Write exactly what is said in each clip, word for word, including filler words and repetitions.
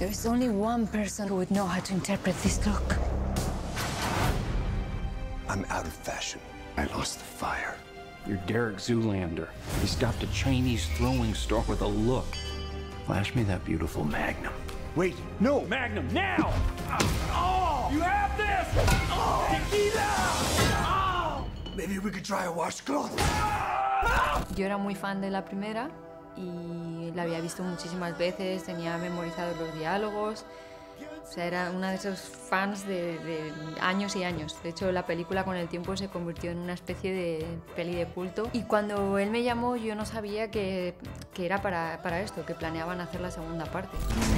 There is only one person who would know how to interpret this look. I'm out of fashion. I lost the fire. You're Derek Zoolander. He stopped a Chinese throwing star with a look. Flash me that beautiful Magnum. Wait, no! Magnum, now! Oh! You have this! Oh! Tequila! Oh! Maybe we could try a washcloth. Yo era muy fan de la primera y la había visto muchísimas veces, tenía memorizados los diálogos. O sea, era una de esos fans de, de años y años. De hecho, la película con el tiempo se convirtió en una especie de peli de culto. Y cuando él me llamó, yo no sabía que, que era para, para esto, que planeaban hacer la segunda parte.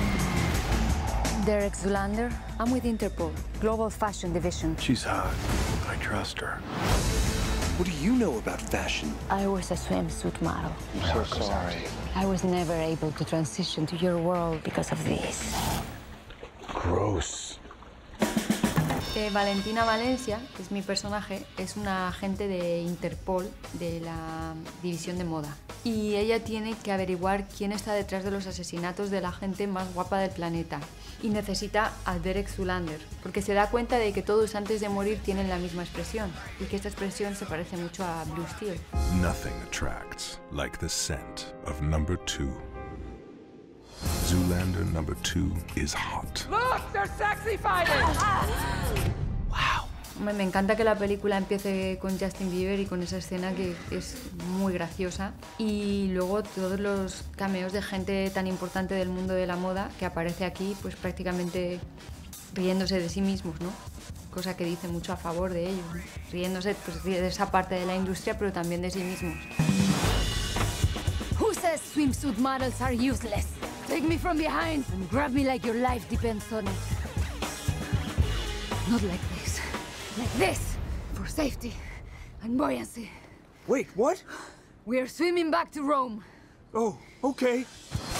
Derek Zoolander, I'm with Interpol, Global Fashion Division. She's hot. I trust her. What do you know about fashion? I was a swimsuit model. I'm so sorry. I was never able to transition to your world because of this. Gross. Eh, Valentina Valencia, que es mi personaje, es una agente de Interpol de la división de moda. Y ella tiene que averiguar quién está detrás de los asesinatos de la gente más guapa del planeta. Y necesita a Derek Zoolander, porque se da cuenta de que todos antes de morir tienen la misma expresión, y que esta expresión se parece mucho a Blue Steel. Nothing attracts like the scent of number two. Zoolander number two is hot. Look, they're sexy fighting! ¡Wow! Me encanta que la película empiece con Justin Bieber y con esa escena que es muy graciosa. Y luego todos los cameos de gente tan importante del mundo de la moda que aparece aquí, pues prácticamente riéndose de sí mismos, ¿no? Cosa que dice mucho a favor de ellos, ¿no? Riéndose pues, de esa parte de la industria, pero también de sí mismos. Who says swimsuit models are useless? Take me from behind and grab me like your life depends on it. Not like this. Like this. For safety and buoyancy. Wait, what? We are swimming back to Rome. Oh, okay.